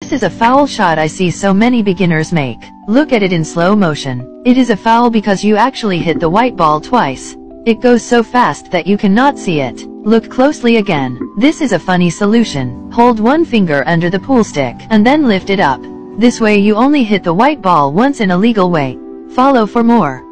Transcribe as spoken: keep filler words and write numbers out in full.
This is a foul shot I see so many beginners make. Look at it in slow motion. It is a foul because you actually hit the white ball twice. It goes so fast that you cannot see it. Look closely again. This is a funny solution. Hold one finger under the pool stick and then lift it up. This way you only hit the white ball once in a legal way. Follow for more.